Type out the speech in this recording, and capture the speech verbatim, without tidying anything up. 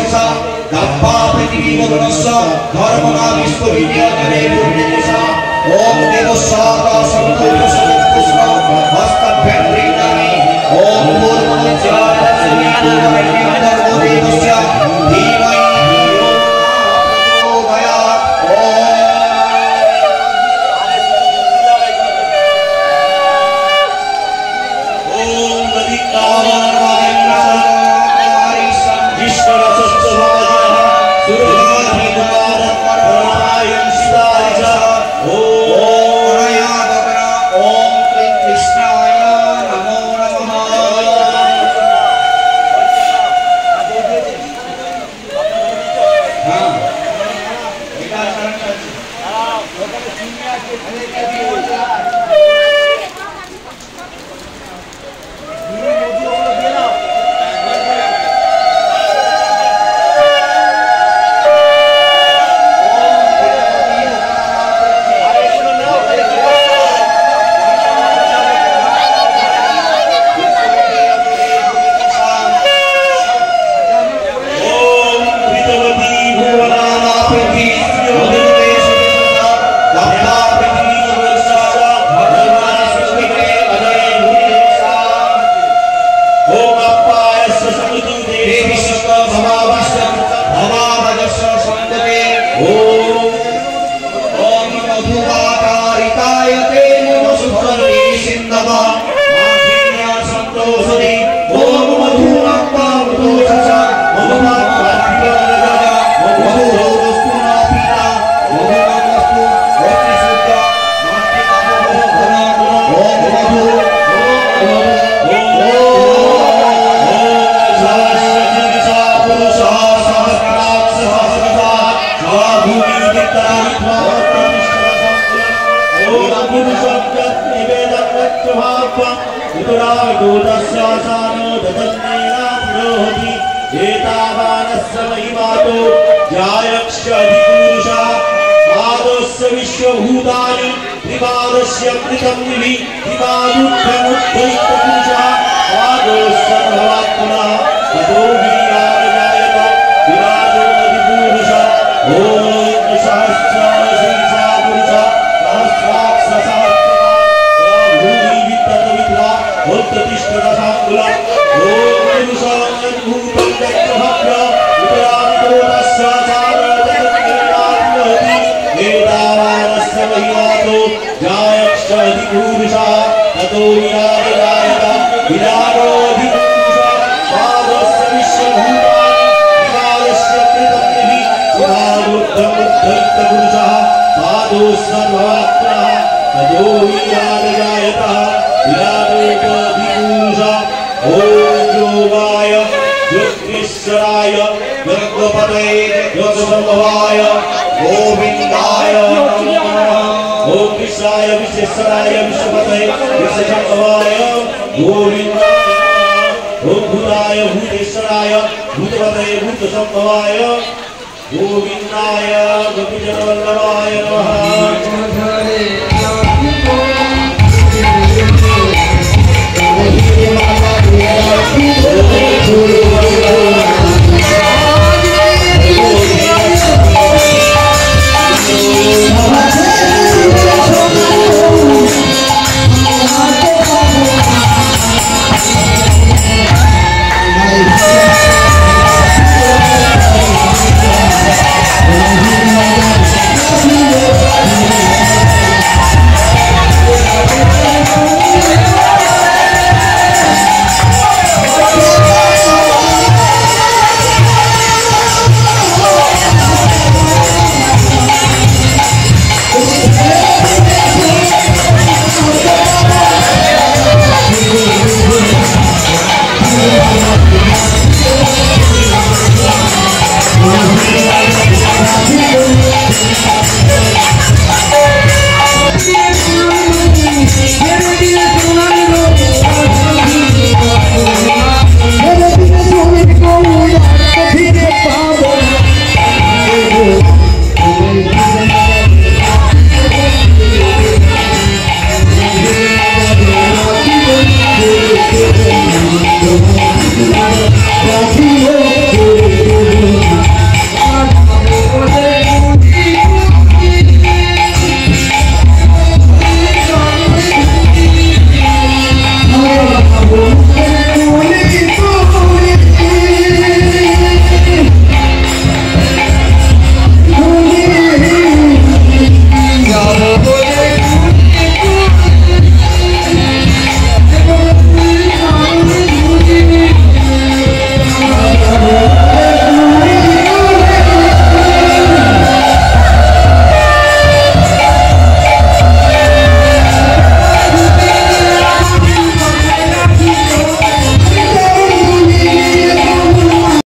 विशेषा दप्पा पृथ्वी वरुणस्य धर्मना विश्वविद्यालये विशेषा ओम देवस्वाका संतोष पुष्प हस्तभ्यंत्रिणानि ओम पूर्वमुच्चार श्रीपूर्वमेन्द्र देवस्य धीमहि विश्वभूतानि त्रिपादस्य कृतं निवि त्रिपादुत्थमुत्थैतपुरुषः पादोस्सर्ववात्मना ततो वीराजयत विराजो अधिपुरुषः ॐ सहस्रशीर्षा पुरुषः सहस्राक्षसहस्रः भूमि वित्तविद्वा उत्तिष्ठदशाङ्कुलः ॐ पुरुषान्भूतं चक्रभव्य उतरामितो तस्य जायक्षधिपुरुषः ततो विराजयत विराजोऽधिपुरुषः पादस्य विश्वभूतानि त्रिपादस्य कृतं निवि त्रिपादोत्थमुत्थैतपुरुषः पादोस्सर्ववात्मनः ततो विराजयत विराजोऽधिपुरुषः ॐ योगाय योगेश्वराय योगपतये योगसम्भवाय गोविन्दाय ओम विश्वाय विश्वेश्वराय विश्वपतये विश्वसम्भवाय गोविन्दाय ओम भूताय भूतेश्वराय भूतपतये भूतसम्भवाय गोविन्दाय गोपीजनवल्लभाय नमः।